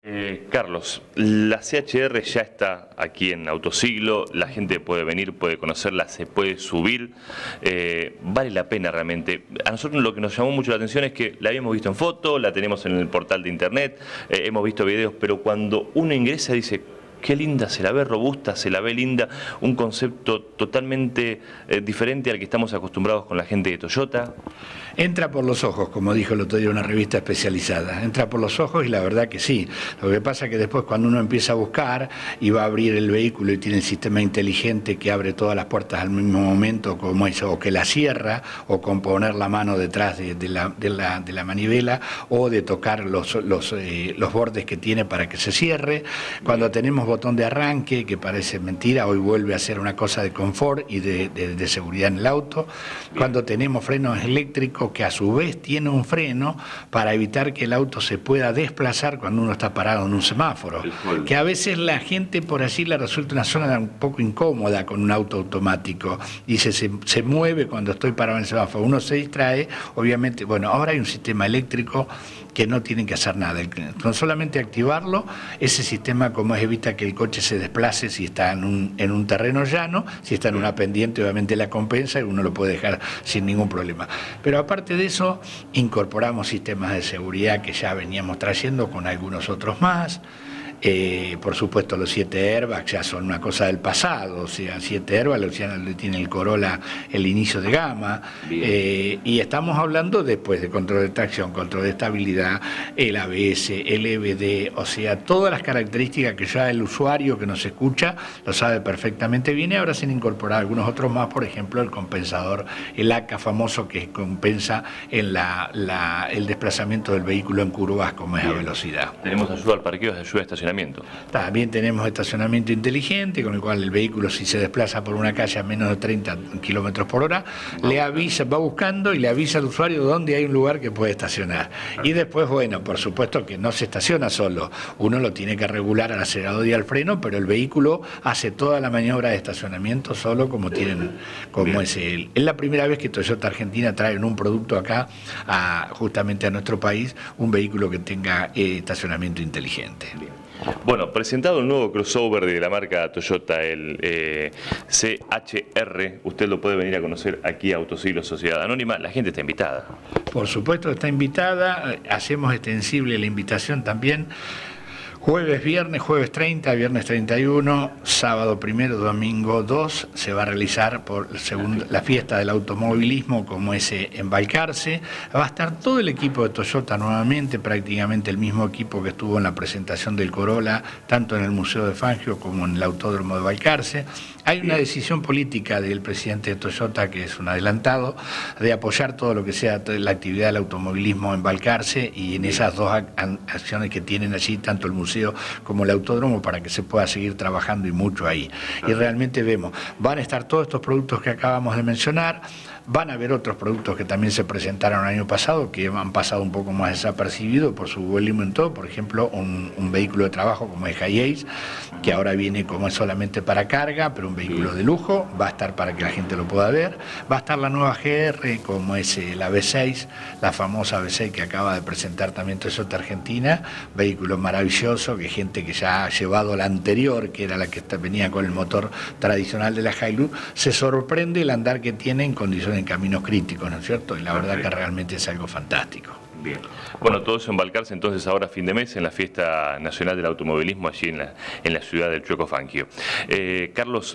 Carlos, la CHR ya está aquí en Autosiglo, la gente puede venir, puede conocerla, se puede subir, vale la pena realmente. A nosotros lo que nos llamó mucho la atención es que la habíamos visto en foto, la tenemos en el portal de internet, hemos visto videos, pero cuando uno ingresa dice: qué linda, se la ve robusta, se la ve linda, un concepto totalmente diferente al que estamos acostumbrados con la gente de Toyota. Entra por los ojos, como dijo el otro día una revista especializada. Entra por los ojos y la verdad que sí. Lo que pasa es que después cuando uno empieza a buscar y va a abrir el vehículo y tiene el sistema inteligente que abre todas las puertas al mismo momento, como eso, o que la cierra, o con poner la mano detrás de la manivela, o de tocar los bordes que tiene para que se cierre. Cuando tenemos botón de arranque, que parece mentira, hoy vuelve a ser una cosa de confort y de seguridad en el auto. Cuando tenemos frenos eléctricos, que a su vez tiene un freno para evitar que el auto se pueda desplazar cuando uno está parado en un semáforo, que a veces la gente por allí le resulta una zona un poco incómoda con un auto automático y se mueve cuando estoy parado en el semáforo, uno se distrae, obviamente. Bueno, ahora hay un sistema eléctrico que no tienen que hacer nada, con solamente activarlo, ese sistema como es evita que el coche se desplace si está en un terreno llano, si está en una pendiente obviamente la compensa y uno lo puede dejar sin ningún problema. Pero aparte de eso, incorporamos sistemas de seguridad que ya veníamos trayendo con algunos otros más. Por supuesto los 7 airbags ya son una cosa del pasado, o sea, 7 airbags ya tiene el Corolla el inicio de gama, y estamos hablando después de control de tracción, control de estabilidad, el ABS, el EBD, o sea, todas las características que ya el usuario que nos escucha lo sabe perfectamente bien, y ahora se han incorporado algunos otros más, por ejemplo el compensador, el ACA famoso, que compensa en el desplazamiento del vehículo en curvas como es a velocidad. Tenemos ayuda al parqueo, ayuda a estacionamiento. También tenemos estacionamiento inteligente, con el cual el vehículo, si se desplaza por una calle a menos de 30 kilómetros por hora, le avisa, va buscando y le avisa al usuario dónde hay un lugar que puede estacionar. Y después, bueno, por supuesto que no se estaciona solo, uno lo tiene que regular al acelerador y al freno, pero el vehículo hace toda la maniobra de estacionamiento solo, como es él. Es la primera vez que Toyota Argentina trae en un producto acá, justamente a nuestro país, un vehículo que tenga estacionamiento inteligente. Bueno, presentado el nuevo crossover de la marca Toyota, el CHR, usted lo puede venir a conocer aquí a Autosiglo Sociedad Anónima, la gente está invitada. Por supuesto está invitada, hacemos extensible la invitación también. Jueves 30, viernes 31, sábado 1, domingo 2, se va a realizar la fiesta del automovilismo como es en Balcarce. Va a estar todo el equipo de Toyota nuevamente, prácticamente el mismo equipo que estuvo en la presentación del Corolla, tanto en el Museo de Fangio como en el Autódromo de Balcarce. Hay una decisión política del presidente de Toyota, que es un adelantado, de apoyar todo lo que sea la actividad del automovilismo en Balcarce y en esas dos acciones que tienen allí, tanto el museo como el autódromo, para que se pueda seguir trabajando y mucho ahí. Y realmente vemos, van a estar todos estos productos que acabamos de mencionar, van a haber otros productos que también se presentaron el año pasado, que han pasado un poco más desapercibidos por su volumen todo, por ejemplo, un vehículo de trabajo como es Hi-Ace, que ahora viene como es solamente para carga, pero un vehículo de lujo, va a estar para que la gente lo pueda ver, va a estar la nueva GR como es la V6, la famosa V6 que acaba de presentar también Toyota Argentina, vehículo maravilloso, que gente que ya ha llevado la anterior, que era la que venía con el motor tradicional de la Hilux, se sorprende el andar que tiene en condiciones en caminos críticos, ¿no es cierto? Y la verdad que realmente es algo fantástico. Bien. Bueno, todo eso en Balcarce, entonces ahora fin de mes, en la Fiesta Nacional del Automovilismo, allí en la ciudad del Chueco Fangio. Carlos,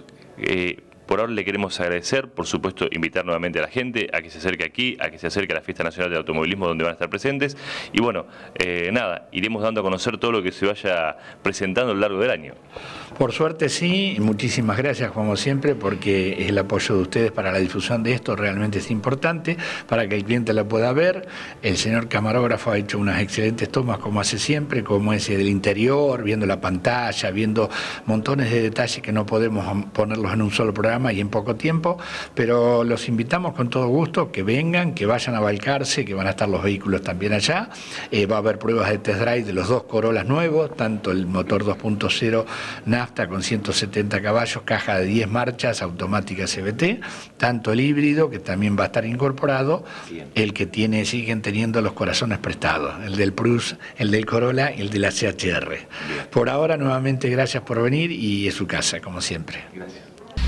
por ahora le queremos agradecer, por supuesto, invitar nuevamente a la gente a que se acerque aquí, a que se acerque a la Fiesta Nacional del Automovilismo, donde van a estar presentes. Y bueno, nada, iremos dando a conocer todo lo que se vaya presentando a lo largo del año. Por suerte sí, y muchísimas gracias como siempre, porque el apoyo de ustedes para la difusión de esto realmente es importante, para que el cliente la pueda ver. El señor camarógrafo ha hecho unas excelentes tomas como hace siempre, como ese del interior, viendo la pantalla, viendo montones de detalles que no podemos ponerlos en un solo programa, programa y en poco tiempo, pero los invitamos con todo gusto que vengan, que vayan a Balcarce, que van a estar los vehículos también allá. Va a haber pruebas de test drive de los dos Corollas nuevos, tanto el motor 2.0 nafta con 170 caballos, caja de 10 marchas, automática CVT, tanto el híbrido, que también va a estar incorporado, el que siguen teniendo los corazones prestados, el del Prius, el del Corolla y el de la CHR. Por ahora, nuevamente, gracias por venir y es su casa, como siempre. Gracias.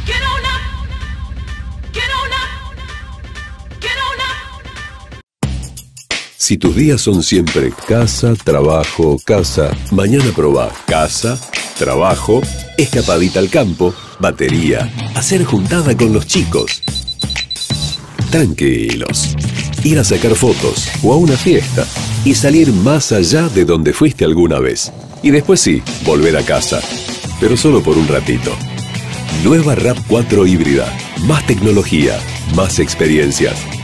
Si tus días son siempre casa, trabajo, casa, mañana probá casa, trabajo, escapadita al campo, batería, hacer juntada con los chicos. Tranquilos. Ir a sacar fotos o a una fiesta y salir más allá de donde fuiste alguna vez. Y después sí, volver a casa. Pero solo por un ratito. Nueva RAV4 híbrida. Más tecnología, más experiencias.